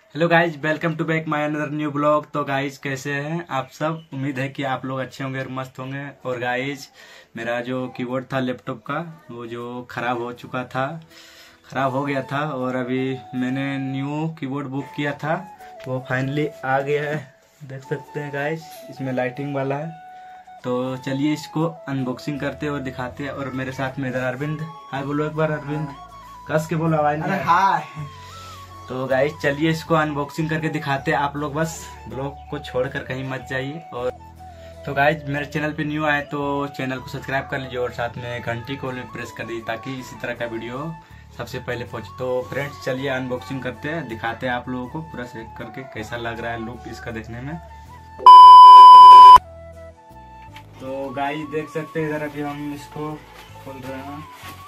Hello guys, welcome to back my another new blog. तो guys कैसे हैं आप सब? उम्मीद है कि आप लोग अच्छे होंगे और मस्त होंगे। और गाइज मेरा जो कीबोर्ड था लैपटॉप का, वो जो खराब हो चुका था, खराब हो गया था, और अभी मैंने न्यू कीबोर्ड बुक किया था, वो फाइनली आ गया है। देख सकते हैं गाइज, इसमें लाइटिंग वाला है। तो चलिए इसको अनबॉक्सिंग करते और दिखाते हैं। और मेरे साथ में इधर अरविंद। हाय बोलो एक बार अरविंद, कस के बोलो, आवाज नहीं। हाय। तो गाइस चलिए इसको अनबॉक्सिंग करके दिखाते हैं। आप लोग बस ब्लॉग को छोड़कर कहीं मत जाइए। और तो गाइस मेरे चैनल पे न्यू आए तो चैनल को सब्सक्राइब कर लीजिए और साथ में घंटी को भी प्रेस कर दीजिए ताकि इसी तरह का वीडियो सबसे पहले पहुंचे। तो फ्रेंड्स चलिए अनबॉक्सिंग करते हैं, दिखाते हैं आप लोगों को पूरा चेक करके कैसा लग रहा है लुक इसका देखने में। तो गाइस देख सकते हैं, इधर अभी हम इसको खोल रहे हैं।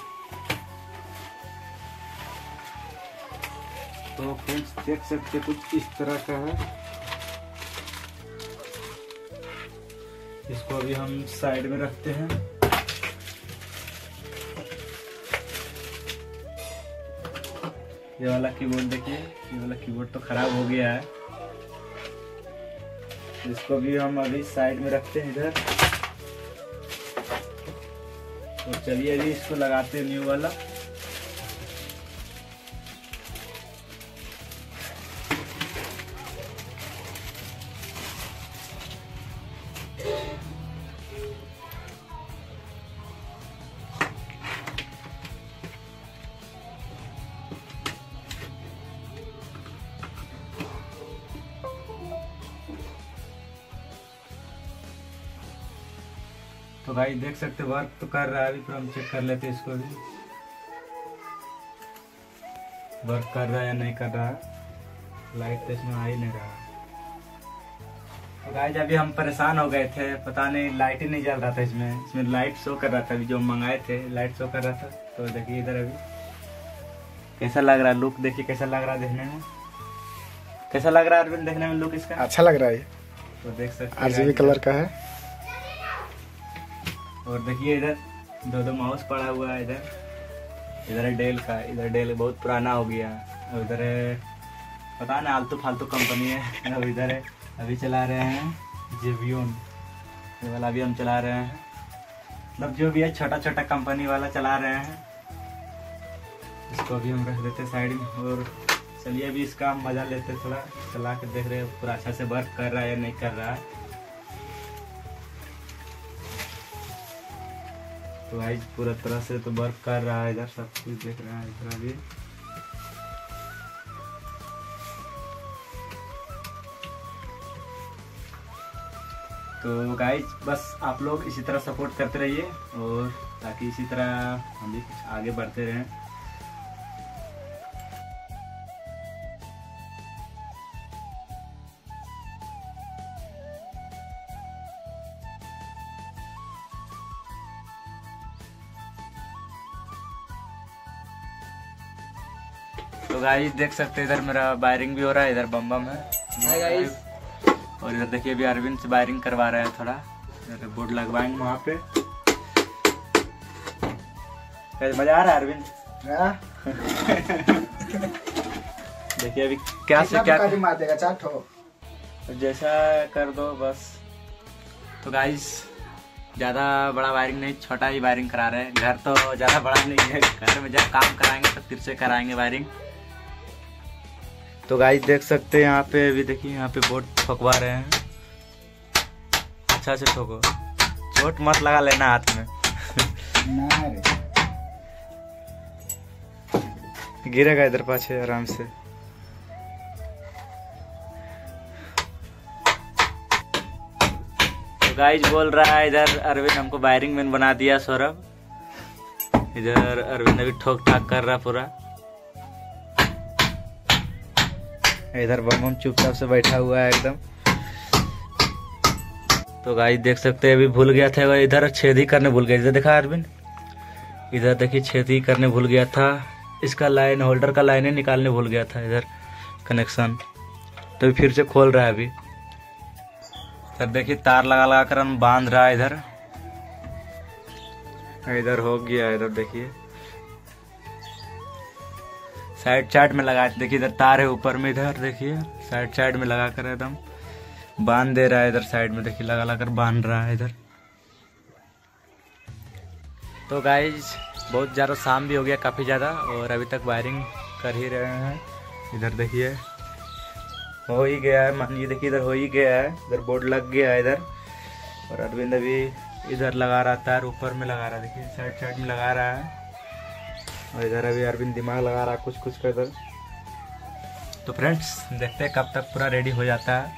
तो फ्रेंड्स देख सकते कुछ इस तरह का है। इसको अभी हम साइड में रखते हैं। ये वाला कीबोर्ड देखिए, ये वाला कीबोर्ड तो खराब हो गया है। इसको भी हम अभी साइड में रखते हैं इधर। तो चलिए अभी इसको लगाते हैं न्यू वाला। तो भाई देख सकते वर्क तो कर रहा है अभी, पर हम चेक कर लेते हैं इसको भी, वर्क कर रहा है या नहीं कर रहा है। लाइट तो इसमें आ ही नहीं रहा। तो गाइस अभी हम परेशान हो गए थे, पता नहीं लाइट ही नहीं जल रहा था इसमें लाइट शो कर रहा था। अभी जो मंगाए थे लाइट शो कर रहा था। तो देखिए इधर अभी कैसा लग रहा है लुक, देखिए कैसा लग रहा है देखने में। कैसा लग रहा है अरविंद देखने में लुक इसका? अच्छा लग रहा है। तो देख सकते आरजीबी कलर का है। और देखिए इधर दो माउस पड़ा हुआ है। इधर है डेल का, इधर डेल बहुत पुराना हो गया। और इधर है पता नहीं आलतू फालतू कंपनी है। और इधर है अभी चला रहे हैं जेबियन, ये वाला भी हम चला रहे हैं। मतलब जो भी है छोटा छोटा कंपनी वाला चला रहे हैं। इसको भी हम रख देते साइड में। और चलिए अभी इसका हम मजा लेते, थोड़ा चला के देख रहे हैं पूरा अच्छा से वर्क कर रहा है या नहीं कर रहा है। तो भाई पूरा तरह से तो वर्क कर रहा है, इधर सब कुछ देख रहा है इधर भी। तो गाइज बस आप लोग इसी तरह सपोर्ट करते रहिए और ताकि इसी तरह हम भी कुछ आगे बढ़ते रहें। तो गाइस देख सकते हैं इधर मेरा वायरिंग भी हो रहा है, इधर बम बम है। Hi guys. और इधर देखिए अभी अरविंद से वायरिंग करवा रहे हैं थोड़ा, इधर बोर्ड लगवाएंगे वहाँ पे। मजा आ रहा है अरविंद? देखिए अभी क्या से क्या मार देगा, चाट हो जैसा कर दो बस। तो गाइस ज्यादा बड़ा वायरिंग नहीं, छोटा ही वायरिंग करा रहे हैं। घर तो ज्यादा बड़ा नहीं है, घर में जब काम कराएंगे तो फिर से कराएंगे वायरिंग। तो गाइस देख सकते हैं यहाँ पे, अभी देखिए यहाँ पे बोर्ड ठोकवा रहे हैं। अच्छा से ठोको, चोट मत लगा लेना हाथ में। गिरेगा इधर पाछे आराम से। तो गाइस बोल रहा है इधर अरविंद हमको वायरिंग मैन बना दिया सौरभ। इधर अरविंद अभी ठोक ठाक कर रहा पूरा। इधर बम चुपचाप से बैठा हुआ है एकदम। तो गाइस देख सकते हैं अभी भूल गया था, इधर छेद ही करने भूल गया। इधर देखा अरविंद, इधर देखिए छेद ही करने भूल गया था। इसका लाइन होल्डर का लाइन ही निकालने भूल गया था, इधर कनेक्शन। तो फिर से खोल रहा है अभी। इधर देखिए तार लगा लगा कर हम बांध रहा है। इधर हो गया, इधर देखिए साइड साइड में लगा, देखिए इधर तार है ऊपर में, इधर देखिए साइड साइड में लगा कर एकदम बांध दे रहा है। इधर साइड में देखिए लगा कर बांध रहा है इधर। तो गाइज बहुत ज़्यादा शाम भी हो गया काफ़ी ज़्यादा, और अभी तक वायरिंग कर ही रहे हैं। इधर देखिए हो ही गया है, मानिए देखिए इधर हो ही गया है, इधर बोर्ड लग गया है इधर। और अरविंद अभी इधर लगा रहा था, ऊपर में लगा रहा है, देखिए साइड साइड में लगा रहा है। और इधर अभी अरविंद दिमाग लगा रहा है कुछ कुछ कर इधर। तो फ्रेंड्स देखते हैं कब तक पूरा रेडी हो जाता है।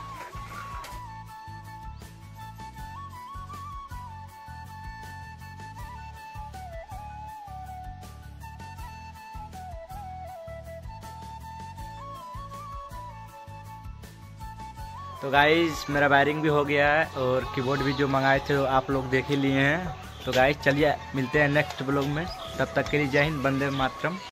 तो गाइज मेरा वायरिंग भी हो गया है, और कीबोर्ड भी जो मंगाए थे आप लोग देख ही लिए हैं। तो गाइज चलिए मिलते हैं नेक्स्ट ब्लॉग में, तब तक के लिए जय हिंद, वंदे मातरम।